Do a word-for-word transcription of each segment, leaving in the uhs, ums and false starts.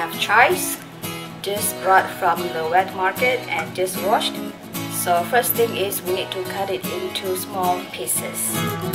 have chives, just brought from the wet market and just washed. So first thing is we need to cut it into small pieces.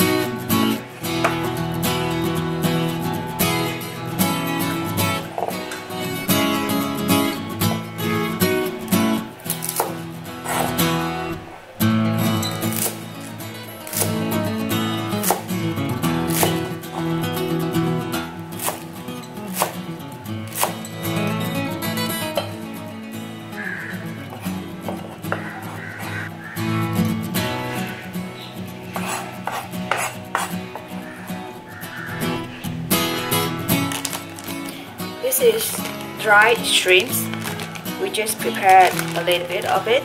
This is dried shrimps. We just prepared a little bit of it.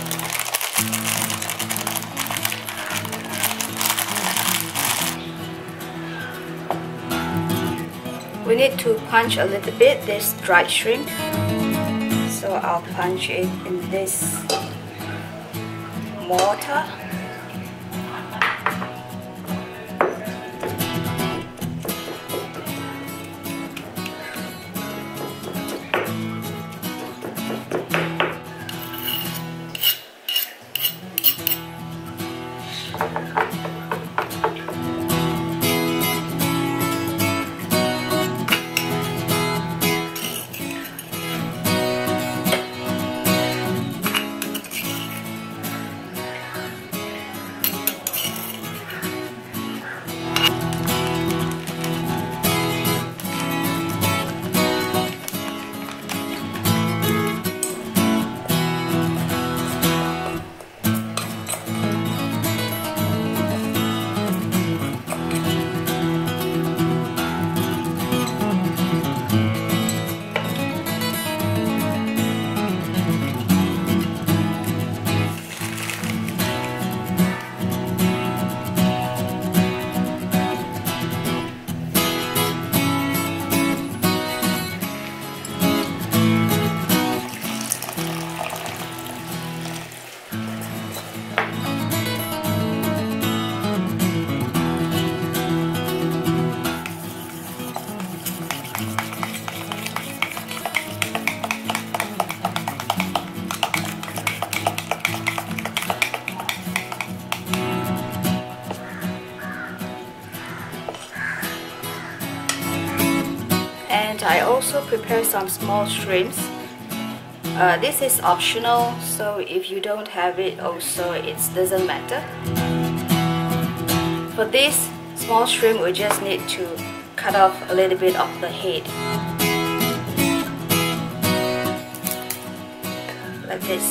We need to punch a little bit this dried shrimp. So I'll punch it in this mortar. And I also prepare some small shrimps. Uh, this is optional, so if you don't have it also it doesn't matter. For this small shrimp we just need to cut off a little bit of the head. Like this.